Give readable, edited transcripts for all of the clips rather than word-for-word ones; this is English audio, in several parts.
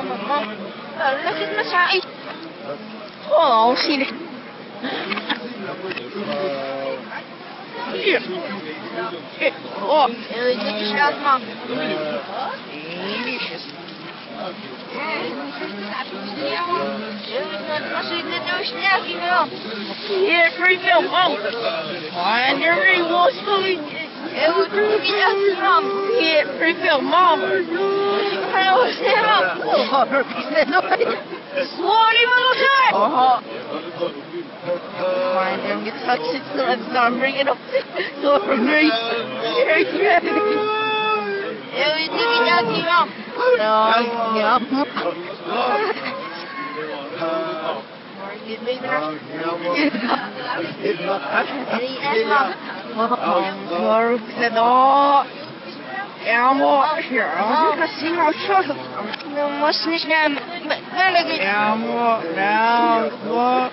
لكن مساعي أوه سيني أوه يجيش لازمة يجيش Yeah, free film, oh! I never was going it was really awesome, Mom! Yeah, free film, Mom! I was him up! Swarty little guy! Fine, I'm gonna touch it so I'm bringing up the for me. It was really awesome, Mom! No, yeah. Ja, maar ja, dat zien we zo. We moesten niet naar België. Ja, maar nou, wat?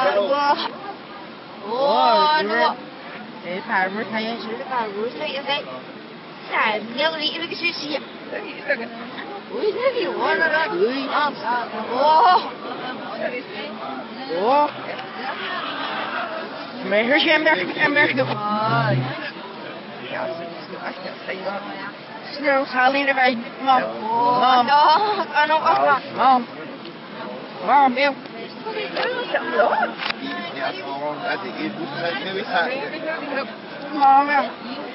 Để phải mới thấy chứ phải mới thấy đấy. Sai, nếu đi cái suy suy. Ui, thế thì quá rồi. Ui. Ủa? Mày hứa xem đó, em biết được. Snow Sally to my mom. Mom. Mom. Mom, yêu. Mom, yêu.